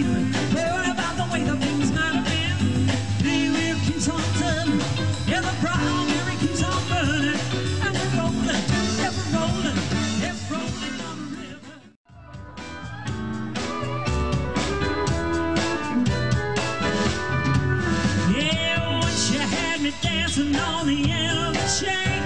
sleep. Worry about the way the things might have been. The wheel keeps on turning, yeah, the primary keeps on burning, and we're rolling, ever rolling, ever rolling on the river. Yeah, once you had me dancing on the end of the chain.